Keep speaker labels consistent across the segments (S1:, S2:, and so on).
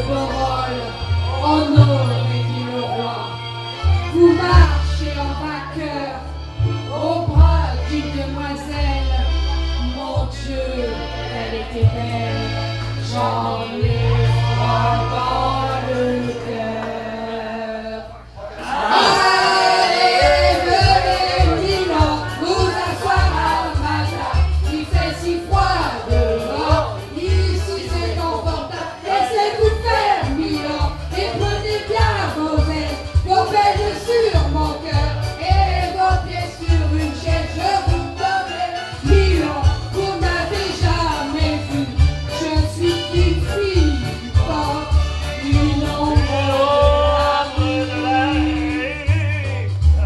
S1: Borol, Honor et dit le roi. Vous marchez en vainqueur au bras d'une demoiselle. Mon Dieu, elle était belle, j'en ai froid dans le cœur. Allez, venez, Milan, vous asseoir à ma table. Il fait si froid dehors, ici c'est confortable. Laissez-vous faire, Milan, et prenez bien vos ailes, vos belles sur mon cœur et vos pieds sur une chaise. Je vous donne Milan, vous n'avez jamais vu. Je suis une fille du port, une ombre de la nuit.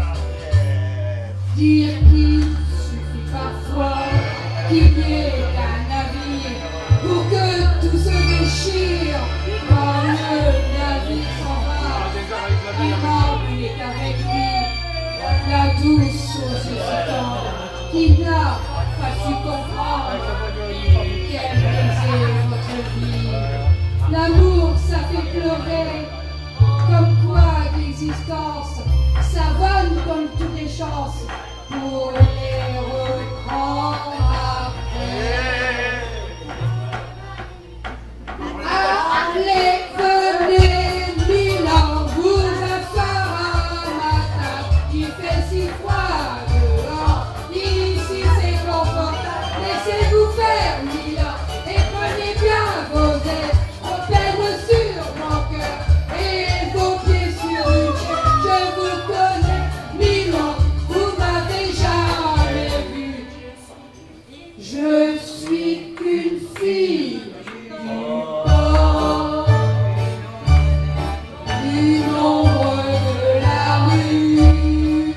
S1: Dire qu'il suffit parfois qu'il y ait un navire pour que tout se déchire quand le navire s'en va. Milan est avec lui, la douce aux yeux si tendres, qui n'a pas su comprendre qu'elle brisait votre vie. L'amour, ça fait pleurer, comme quoi l'existence savonne comme toutes les chances pour les reprendre après. Allez, venez, Milan, vous asseoir à ma table. Il fait si froid dehors, ici c'est confortable. Laissez-vous faire, Milan, et prenez bien vos ailes, vos peines sur mon cœur et vos pieds sur une chaise. Je vous connais, Milan, vous m'avez jamais vu. Je suis qu'une fille du port, une ombre de la rue.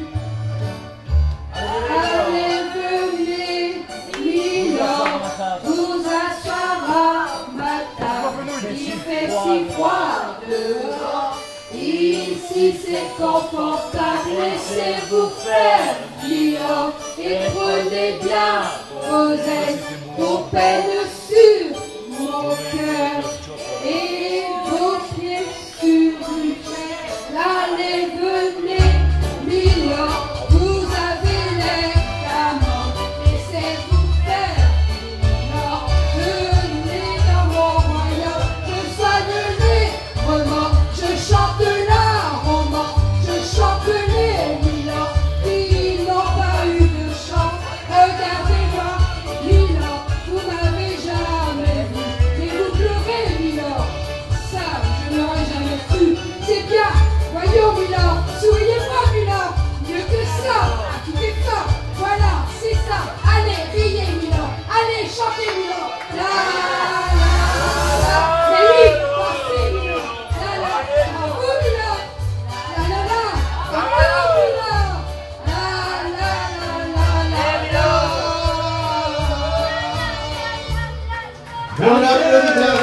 S1: Allez, venez, Milan, vous asseoir à ma table. Il fait si froid dehors, ici c'est confortable. Laissez-vous faire, Milan, et prenez bien vos ailes, vos peines sur mon cœur et vos pieds sur une chaise. Allez, venez, Milan, vous avez l'air d'amant. Laissez-vous faire, Milan, venez dans mon royaume. Je soigne les romans, je chante la roman, je chante les Milan qui n'ont pas eu de chance. Regardez-moi, Milan, vous m'avez jamais vu. Et vous pleurez, Milan, ça je n'aurais jamais cru. C'est bien, voyons, Milan, souriez-moi, Milan, mieux que ça, quittez ça, voilà, c'est ça. Allez, riez, Milan, allez, chantez, Milan. La la la, mais oui, pensez, Milan. La la, bravo, Milan. La la la, bravo, Milan. La la la la la la.
S2: On applaudit.